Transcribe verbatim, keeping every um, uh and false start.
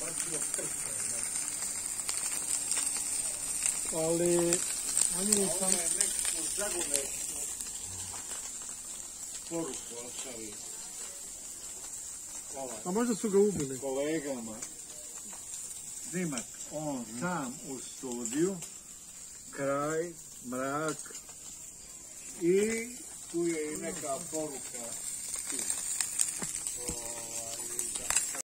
Ali, oni sam... Ovo je nekako zagune poruku ostavi. A možda su ga ubili. Kolegama. Snimak, on sam u studiju, kraj, mrak i tu je i neka poruka.